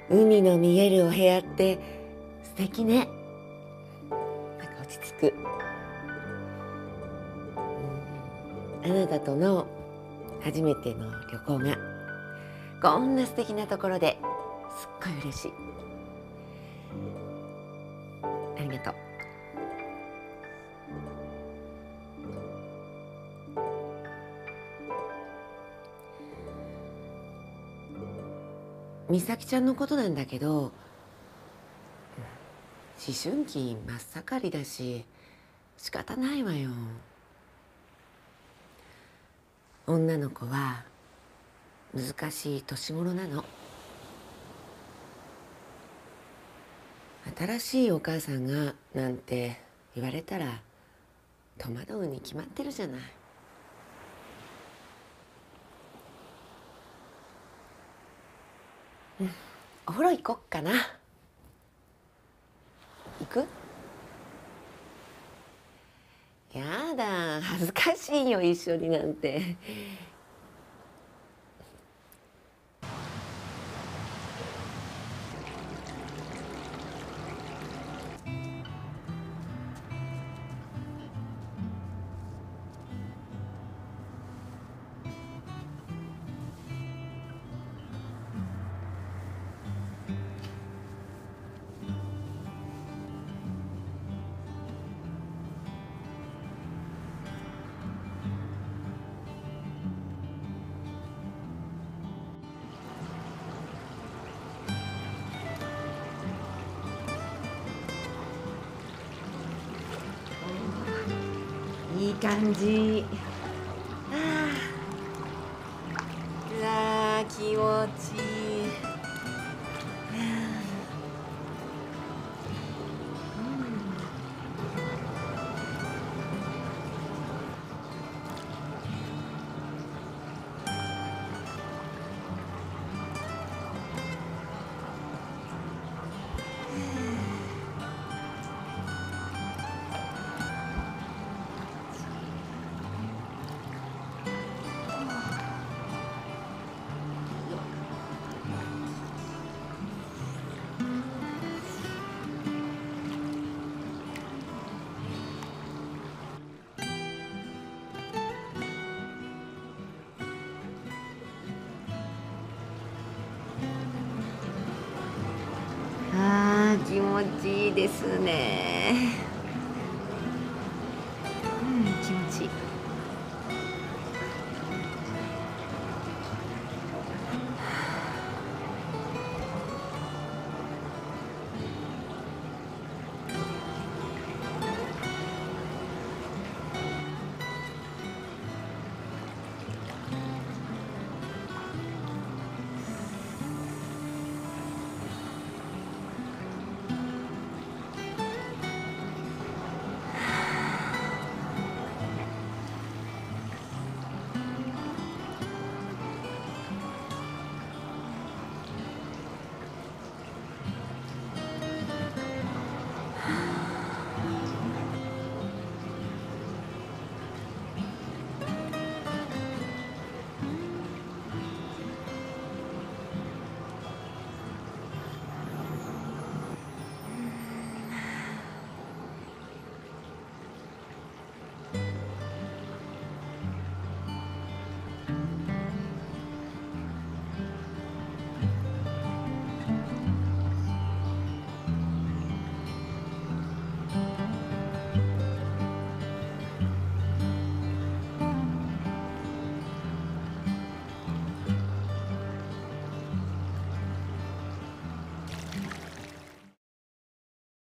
海の見えるお部屋って素敵ね。なんか落ち着く。あなたとの初めての旅行がこんな素敵なところですっごい嬉しい。ありがとう。美咲ちゃんのことなんだけど、思春期真っ盛りだし仕方ないわよ。女の子は難しい年頃なの。新しいお母さんがなんて言われたら戸惑うに決まってるじゃない。お風呂行こっかな。行く？やだ、恥ずかしいよ、一緒になんて。いい感じ。うわー、気持ちいい。気持ちいいですね。